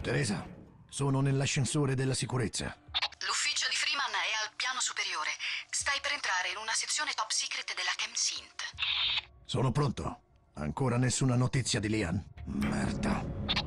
Teresa, sono nell'ascensore della sicurezza. L'ufficio di Freeman è al piano superiore. Stai per entrare in una sezione top secret della ChemSynth. Sono pronto. Ancora nessuna notizia di Lian. Merda.